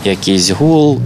якийсь гул,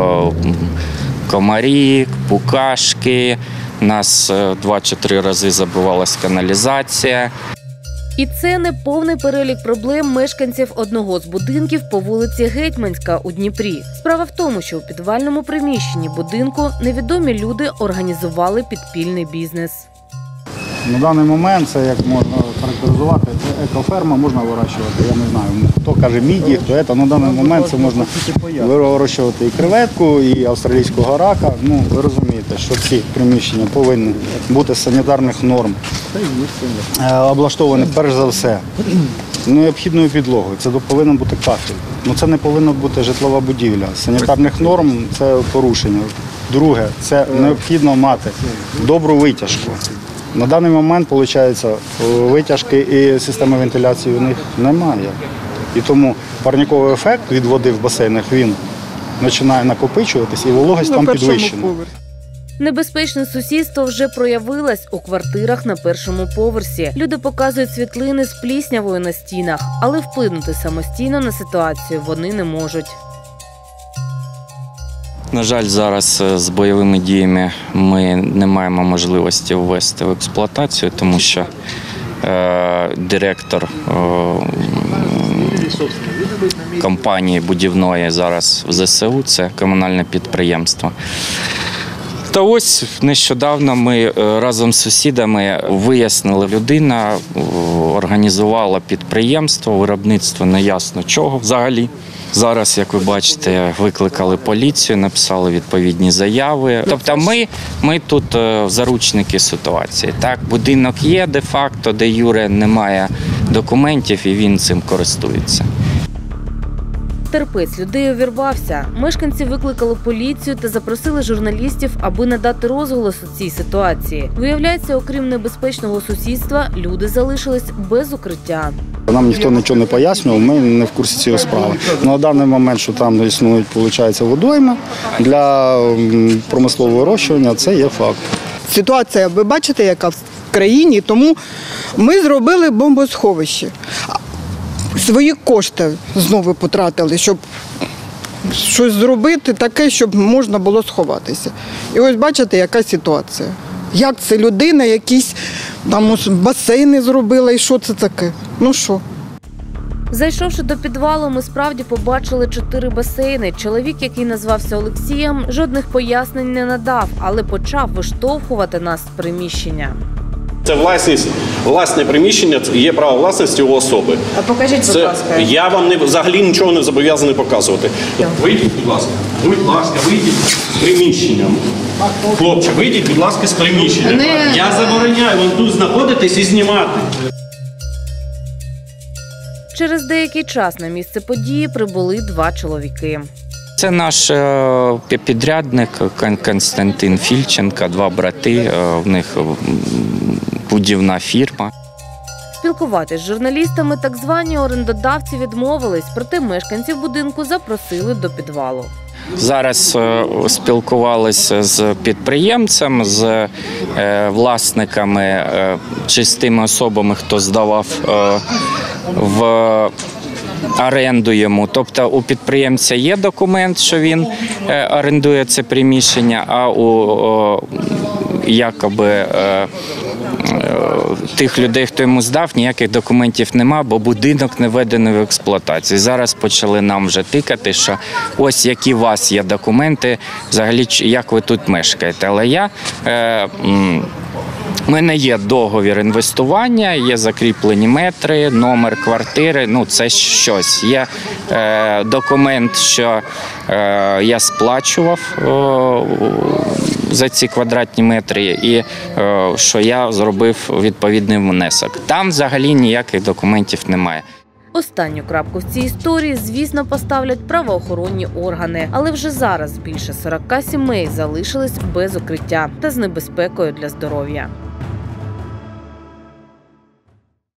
комарі, букашки. У нас 2 чи 3 рази забивалась каналізація. І це не повний перелік проблем мешканців одного з будинків по вулиці Гетьманська у Дніпрі. Справа в тому, що у підвальному приміщенні будинку невідомі люди організували підпільний бізнес. На даний момент це, як можна характеризувати, це екоферма, можна вирощувати, я не знаю, хто каже міді, хто це. На даний момент це можна вирощувати і креветку, і австралійського рака. Ну, ви розумієте, що ці приміщення повинні бути з санітарних норм, облаштовані перш за все необхідною підлогою. Це повинен бути кафель. Ну, це не повинна бути житлова будівля. З санітарних норм – це порушення. Друге, це необхідно мати добру витяжку. На даний момент, виходить, витяжки і системи вентиляції у них немає. І тому парниковий ефект від води в басейнах, він починає накопичуватись і вологість там підвищена. Небезпечне сусідство вже проявилось у квартирах на першому поверсі. Люди показують світлини з пліснявою на стінах, але вплинути самостійно на ситуацію вони не можуть. На жаль, зараз з бойовими діями ми не маємо можливості ввести в експлуатацію, тому що директор компанії будівної зараз в ЗСУ, це комунальне підприємство. Та ось нещодавно ми разом з сусідами вияснили, людина організувала підприємство, виробництво неясно чого взагалі. Зараз, як ви бачите, викликали поліцію, написали відповідні заяви. Тобто ми тут заручники ситуації. Так, будинок є де-факто, де юре немає документів і він цим користується. Терпець людей увірвався. Мешканці викликали поліцію та запросили журналістів, аби надати розголос у цій ситуації. Виявляється, окрім небезпечного сусідства, люди залишились без укриття. Нам ніхто нічого не пояснював, ми не в курсі цієї справи. На даний момент, що там існують, виходить, водойми для промислового вирощування, це є факт. Ситуація, ви бачите, яка в країні, тому ми зробили бомбосховище. Свої кошти знову потратили, щоб щось зробити таке, щоб можна було сховатися. І ось бачите, яка ситуація. Як це людина, якісь там басейни зробила, і що це таке? Ну що? Зайшовши до підвалу, ми справді побачили 4 басейни. Чоловік, який назвався Олексієм, жодних пояснень не надав, але почав виштовхувати нас з приміщення. Це власне приміщення, є право власності у особи. А покажіть, будь ласка. Я вам взагалі нічого не зобов'язаний показувати. Вийдіть, будь ласка. Будь ласка, вийдіть з приміщення. Хлопче, вийдіть, будь ласка, з приміщення. Я забороняю вам тут знаходитись і знімати. Через деякий час на місце події прибули 2 чоловіки. Це наш підрядник Константин Фільченко, 2 брати, в них будівна фірма. Спілкуватись з журналістами так звані орендодавці відмовились, проте мешканців будинку запросили до підвалу. Зараз спілкувалися з підприємцем, з власниками чи з тими особами, хто здавав в оренду йому. Тобто у підприємця є документ, що він орендує це приміщення, а у якоби тих людей, хто йому здав, ніяких документів нема, бо будинок не введений в експлуатацію. Зараз почали нам вже тикати, що ось які у вас є документи, взагалі, як ви тут мешкаєте. Але у мене є договір інвестування, є закріплені метри, номер квартири, ну це щось. Є документ, що я сплачував за ці квадратні метри і що я зробив відповідний внесок. Там взагалі ніяких документів немає. Останню крапку в цій історії, звісно, поставлять правоохоронні органи. Але вже зараз більше 40 сімей залишились без укриття та з небезпекою для здоров'я.